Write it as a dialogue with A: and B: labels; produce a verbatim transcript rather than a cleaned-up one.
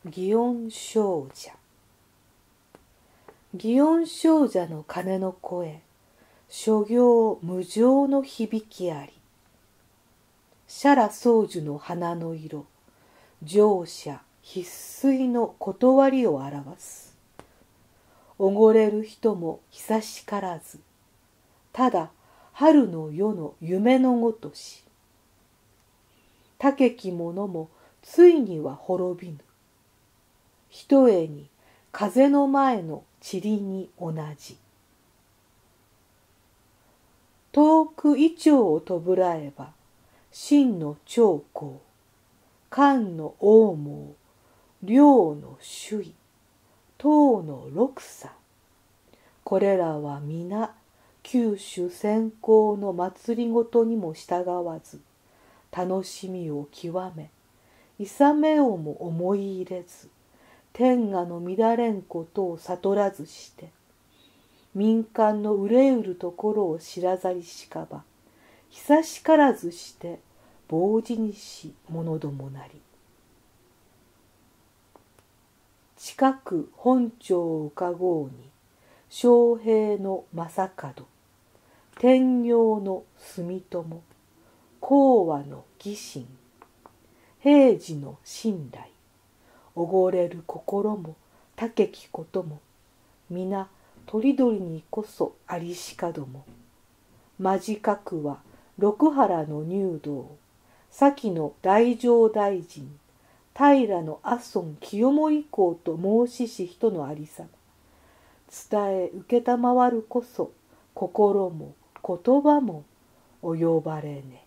A: 祇園精舎。祇園精舎の鐘の声、諸行無常の響きあり。写羅宗樹の花の色、乗車必須の断りを表す。おごれる人も久しからず、ただ春の夜の夢のごとし。高き者もついには滅びぬ。ひとえに風の前の塵に同じ。遠く伊調をとぶらえば、真の長江、漢の王毛、領の首位、唐の六佐。これらは皆、九州先行の祭りごとにも従わず、楽しみを極め、勇めをも思い入れず、天下の乱れんことを悟らずして、民間の憂うるところを知らざりしかば、久しからずして傍事にし者どもなり。近く本庁を伺うに、昌平の正門、天行の住友、講和の義心、平治の信頼、おごれる心も高きことも、皆とりどりにこそありしかども、間近くは六原の入道、先の大乗大臣、平の阿孫清盛公と申しし人のありさま、伝え承るこそ心も言葉も及ばれね。